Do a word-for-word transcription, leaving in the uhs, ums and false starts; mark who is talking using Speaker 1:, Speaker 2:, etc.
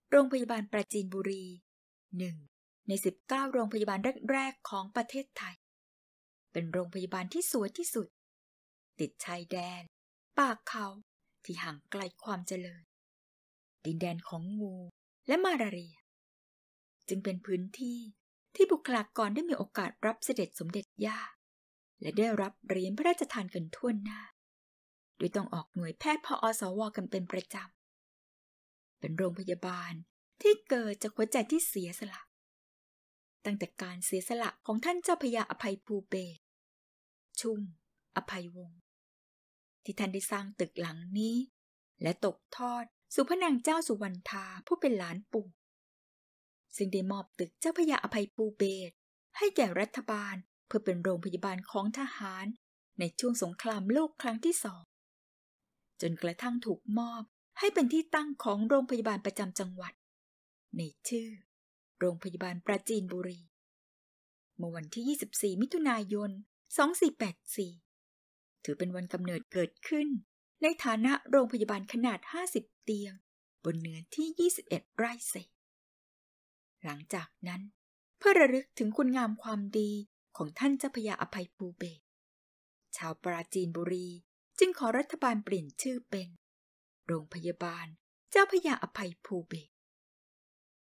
Speaker 1: โรงพยาบาลปราจีนบุรีหนึ่งในสิบเก้าโรงพยาบาลแรกๆของประเทศไทยเป็นโรงพยาบาลที่สวยที่สุดติดชายแดนป่าเขาที่ห่างไกลความเจริญดินแดนของงูและมาลาเรียจึงเป็นพื้นที่ที่บุคลากรได้มีโอกาสรับเสด็จสมเด็จย่าและได้รับเหรียญพระราชทานกันทั่วหน้าโดยต้องออกหน่วยแพทย์พอสวกันเป็นประจำเป็นโรงพยาบาลที่เกิดจากหัวใจที่เสียสละตั้งแต่การเสียสละของท่านเจ้าพระยาอภัยภูเบศรชุ่มอภัยวงศ์ที่ท่านได้สร้างตึกหลังนี้และตกทอดสู่พระนางเจ้าสุวรรณธาผู้เป็นหลานปู่ซึ่งได้มอบตึกเจ้าพระยาอภัยภูเบศรให้แก่รัฐบาลเพื่อเป็นโรงพยาบาลของทหารในช่วงสงครามโลกครั้งที่สองจนกระทั่งถูกมอบให้เป็นที่ตั้งของโรงพยาบาลประจำจังหวัดในชื่อโรงพยาบาลปราจีนบุรีเมื่อวันที่ยี่สิบสี่มิถุนายนสองพันสี่ร้อยแปดสิบสี่ถือเป็นวันกำเนิดเกิดขึ้นในฐานะโรงพยาบาลขนาดห้าสิบเตียงบนเนื้อที่ยี่สิบเอ็ดไร่เศษหลังจากนั้นเพื่อระลึกถึงคุณงามความดีของท่านเจ้าพระยาอภัยภูเบศรชาวปราจีนบุรีจึงขอรัฐบาลเปลี่ยนชื่อเป็นโรงพยาบาลเจ้าพระยาอภัยภูเบศร